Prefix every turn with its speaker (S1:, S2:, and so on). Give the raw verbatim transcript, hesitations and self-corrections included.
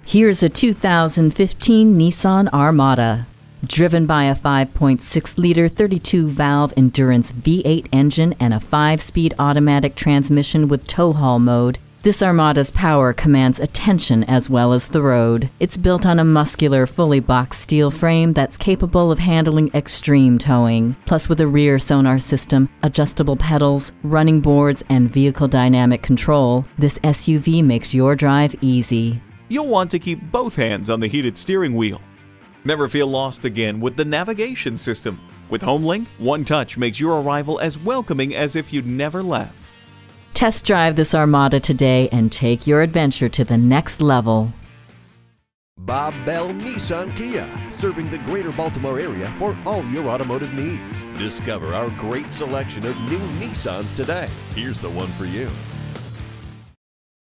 S1: Here's a two thousand fifteen Nissan Armada. Driven by a five point six liter thirty-two valve endurance V eight engine and a five speed automatic transmission with tow haul mode, this Armada's power commands attention as well as the road. It's built on a muscular, fully boxed steel frame that's capable of handling extreme towing. Plus, with a rear sonar system, adjustable pedals, running boards, and vehicle dynamic control, this S U V makes your drive easy.
S2: You'll want to keep both hands on the heated steering wheel. Never feel lost again with the navigation system. With HomeLink, one touch makes your arrival as welcoming as if you'd never left.
S1: Test drive this Armada today and take your adventure to the next level.
S3: Bob Bell Nissan Kia, serving the greater Baltimore area for all your automotive needs. Discover our great selection of new Nissans today. Here's the one for you.